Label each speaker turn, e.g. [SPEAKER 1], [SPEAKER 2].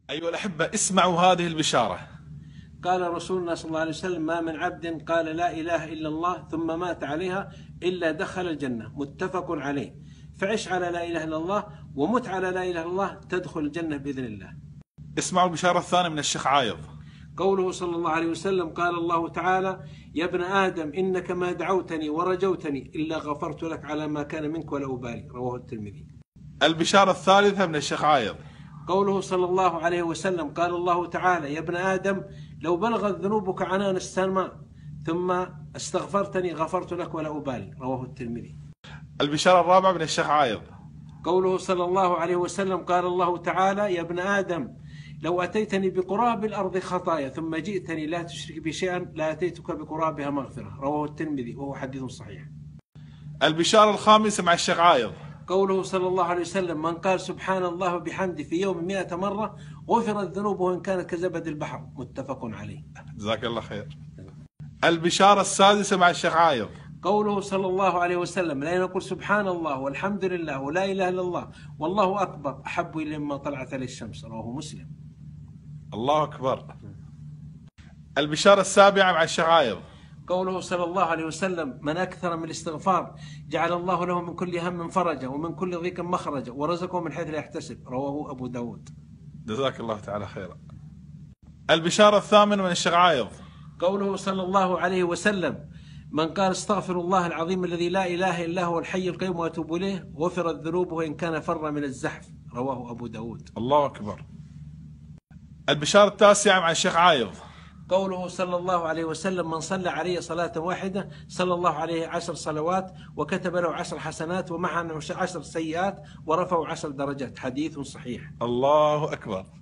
[SPEAKER 1] أيها الأحبة، اسمعوا هذه البشارة.
[SPEAKER 2] قال رسولنا صلى الله عليه وسلم: ما من عبد قال لا إله إلا الله ثم مات عليها إلا دخل الجنة. متفق عليه. فعش على لا إله إلا الله ومت على لا إله إلا الله تدخل الجنة بإذن الله.
[SPEAKER 1] اسمعوا البشارة الثانية من الشيخ عايض.
[SPEAKER 2] قوله صلى الله عليه وسلم: قال الله تعالى: يا ابن آدم إنك ما دعوتني ورجوتني إلا غفرت لك على ما كان منك ولا أبالي. رواه الترمذي.
[SPEAKER 1] البشارة الثالثة من الشيخ عايض.
[SPEAKER 2] قوله صلى الله عليه وسلم: قال الله تعالى: يا ابن آدم لو بلغت ذنوبك عنان السماء ثم استغفرتني غفرت لك ولا أبالي. رواه الترمذي.
[SPEAKER 1] البشارة الرابعة من الشيخ عايض.
[SPEAKER 2] قوله صلى الله عليه وسلم: قال الله تعالى: يا ابن آدم لو أتيتني بقراب الأرض خطايا ثم جئتني لا تشرك بي شيئا لأتيتك بقرابها مغفرة. رواه الترمذي وهو حديث صحيح.
[SPEAKER 1] البشارة الخامسة مع الشيخ عايض.
[SPEAKER 2] قوله صلى الله عليه وسلم: من قال سبحان الله وبحمده في يوم 100 مرة غفرت ذنوبه وإن كانت كزبد البحر. متفق عليه.
[SPEAKER 1] جزاك الله خير. البشارة السادسة مع الشيخ عايض.
[SPEAKER 2] قوله صلى الله عليه وسلم: لا نقول سبحان الله والحمد لله ولا إله إلا الله والله أكبر أحب إلي مما طلعت عليه الشمس. رواه مسلم.
[SPEAKER 1] الله أكبر. البشارة السابعة مع الشيخ عايض.
[SPEAKER 2] قوله صلى الله عليه وسلم: من أكثر من الاستغفار جعل الله له من كل هم فرجا ومن كل ضيق مخرجا ورزقه من حيث لا يحتسب. رواه أبو داود.
[SPEAKER 1] جزاك الله تعالى خيرا. البشارة الثامنة من الشيخ عايض.
[SPEAKER 2] قوله صلى الله عليه وسلم: من قال استغفر الله العظيم الذي لا إله إلا هو الحي القيوم وأتوب إليه غفرت ذنوبه وإن كان فر من الزحف. رواه أبو داود.
[SPEAKER 1] الله أكبر. البشارة التاسعة مع الشيخ عايض.
[SPEAKER 2] قوله صلى الله عليه وسلم: من صلى علي صلاة واحدة صلى الله عليه 10 صلوات وكتب له 10 حسنات ومعه 10 سيئات ورفعه 10 درجات. حديث صحيح.
[SPEAKER 1] الله أكبر.